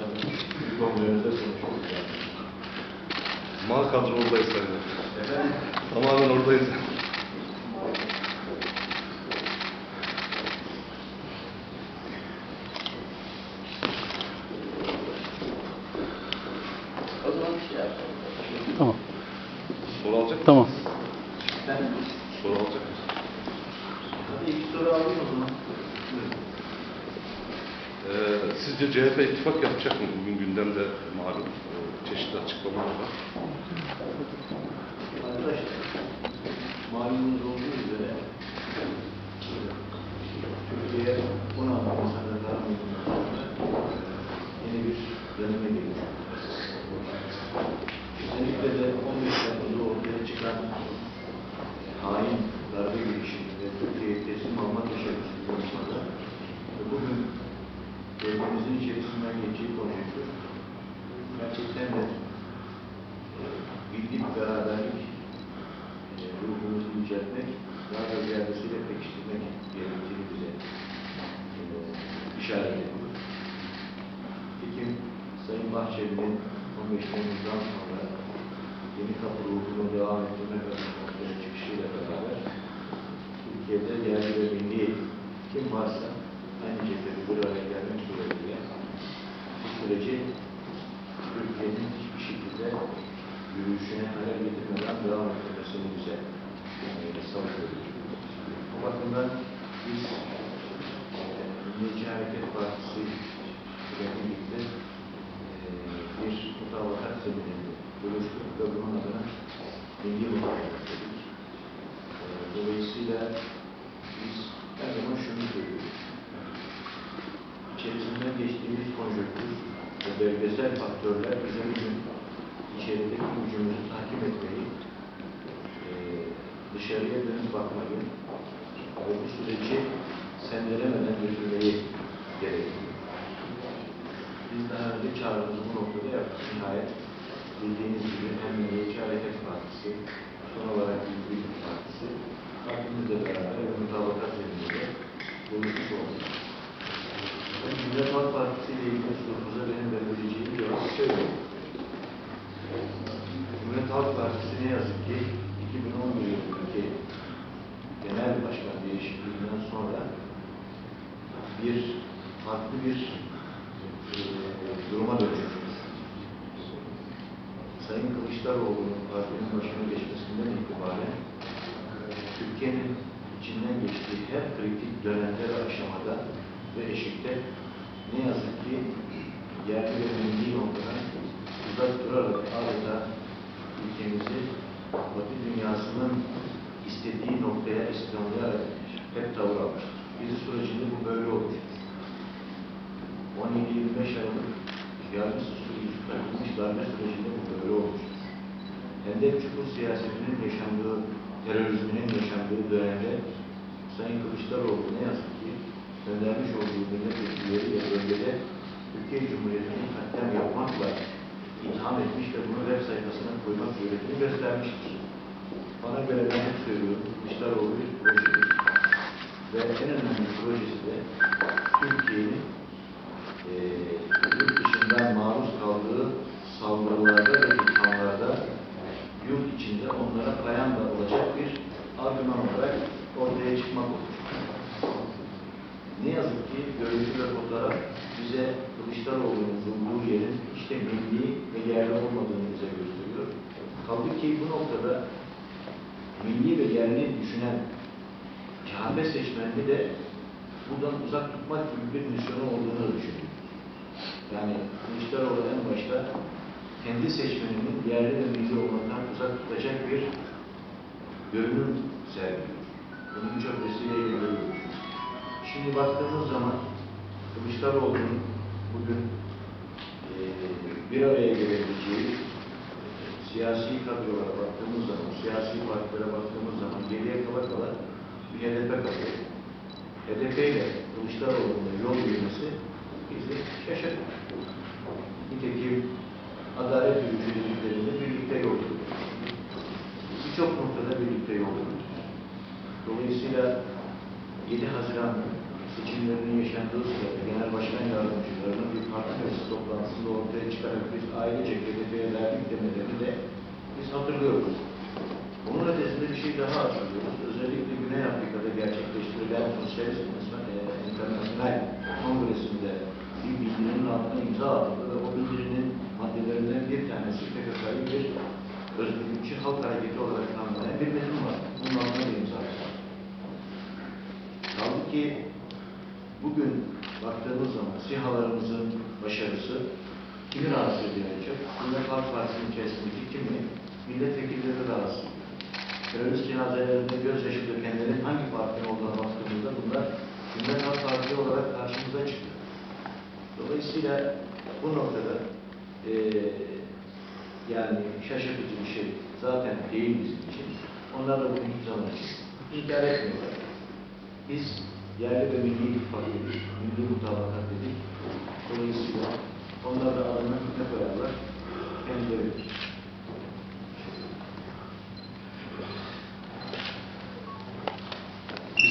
konularınızda konuşuyoruz. Mal kadro oradayız seninle. Efendim? Tamamen oradayız. O zaman bir şey yapalım. Tamam. Soru alacak mısın? Tamam. Ben Soru alacak mısın? hadi ilk soru alayım o zaman. Sizce CHP ittifak yapacak mı? Bugün gündemde malum çeşitli açıklamalar var. Arkadaşlar, malumunuz olduğu üzere Türkiye 16 Nisan'da daha yeni bir döneme geliyor. Özellikle de 15 Temmuz'da ortaya çıkan hain darbe girişimi ve Türkiye'ye teslim alma teşebbüsü konusunda bugün ülkemizin içerisinden geçtiği konjonktür gerçekten de birlik, beraberlik ruhumuzu yüceltmek, daha da ziyadesiyle pekiştirmek gerektiğini bize işaret ediyor. Nitekim Sayın Bahçeli'nin 15 Temmuz'dan sonra yeni kapı ruhunu devam ettirmek adına ortaya çıkışıyla beraber Türkiye'de yerli ve milli kim varsa aynı cephede bir araya gelmek suretiyle bu süreci Türkiye'nin hiçbir şekilde yürüyüşüne hayal getirmeden devam ettirmesini bize savunuyoruz. Bu bakımdan biz Milliyetçi Hareket Partisi ile birlikte bir mutabakat zemininde buluştuk ve bunun adına milli mutabakat dedik. Dolayısıyla biz her zaman şunu söylüyoruz. İçerisinden geçtiğimiz konjonktür ve bölgesel faktörler bize bugün içerideki gücümüzü takip etmeyi, dışarıya dönüp bakmayı ve bu süreci sendelemeden götürmeyi gerekiyor. Biz daha önce çağrımızı bu noktada yaptık. Nihayet bildiğiniz gibi hem Milliyetçi Hareket Partisi, son olarak Büyük Partisi, partimizle beraber ve mutabakat zeminde buluşmuş olduk. Cumhuriyet Halk Partisi ile ilgili sorunuza benim verebileceğim cevap şöyle. Cumhuriyet Halk Partisi ne yazık ki 2011 yılındaki genel başkan değişikliğinden sonra farklı bir duruma dönüşmüştür. Sayın Kılıçdaroğlu'nun partinin başına geçmesinden itibaren Türkiye'nin içinden geçtiği her kritik dönemde ve aşamada ve eşikte ne yazık ki yerli ve milli noktadan uzak durarak adeta ülkemizi Batı dünyasının istediği noktaya istimlayarak hep tavır almıştır. Bizi sürecinde bu böyle olmuştur. 17-25 Aralık yargısı süreci takılmış darbe sürecinde bu böyle olmuştur. Hendek çukur siyasetinin yaşandığı, terörizminin yaşandığı dönemde Sayın Kılıçdaroğlu ne yazık ki göndermiş olduğu milletvekilleriyle bölgede Türkiye Cumhuriyeti'nin katliam yapmakla itham etmiş ve bunu web sayfasına koymak suretiyle göstermiştir. Bana göre ben hep söylüyorum, Kılıçdaroğlu bir projedir. Ve en önemli projesi de Türkiye'nin yurt dışından maruz kaldığı saldırılarda ve ithamlarda yurt içinde onlara payanda olacak bir argüman olarak ortaya çıkmak olur. Ne yazık ki görüntü ve fotoğraf bize Kılıçdaroğlu'nun bulunduğu yerin işte milli ve yerli olmadığını bize gösteriyor. Kaldı ki bu noktada milli ve yerli düşünen CHP seçmenini de buradan uzak tutmak gibi bir misyonu olduğunu düşünüyorum. Yani Kılıçdaroğlu en başta kendi seçmeninin yerli ve milli olmaktan uzak tutacak bir görünüm sergiliyor. Bunun çok vesileyle görüyoruz. Şimdi baktığımız zaman Kılıçdaroğlu'nun bugün bir araya gelebileceği siyasi kadrolara baktığımız zaman, siyasi partilere baktığımız zaman geriye kala bir HDP kalıyor. HDP ile Kılıçdaroğlu'nun yol yürümesi bizi şaşırtır. Nitekim adalet yürüyüşlerinde birlikte yol yürüyor. Birçok noktada birlikte yol yürüyor. Dolayısıyla 7 Haziran seçimlerinin yaşandığı sırada Genel Başkan Yardımcılarının bir parti meclisi toplantısında ortaya çıkarak biz ailece KDP'ye verdik demelerini de biz hatırlıyoruz. Onun ötesinde bir şey daha hatırlıyoruz. Özellikle Güney Afrika'da gerçekleştirilen Sosyalist İnternasyonel Kongresi'nde bir bildirinin altına imza atıldı ve o bildirinin maddelerinden bir tanesi PKK'yı bir özgürlükçü halk hareketi olarak tanımlayan bir metin var. Bunun altına da imza atıldı. Kaldı ki bugün baktığımız zaman SİHA'larımızın başarısı kimi rahatsız ediyor? Cumhuriyet Halk Partisi'nin içerisindeki kimi milletvekilleri rahatsız ediyor. Terörist cenazelerinde gözyaşı dökenlerin hangi partinin olduğuna baktığımızda bunlar Cumhuriyet Halk Partisi olarak karşımıza çıkıyor. Dolayısıyla bu noktada yani şaşırtıcı bir şey zaten değil bizim için. Onlar da bunu hiç zaman için inkar etmiyorlar. Biz yerli ve milli ittifak dedik, milli mutabakat dedik. Dolayısıyla onlar da adına ne koyarlar? Kendileri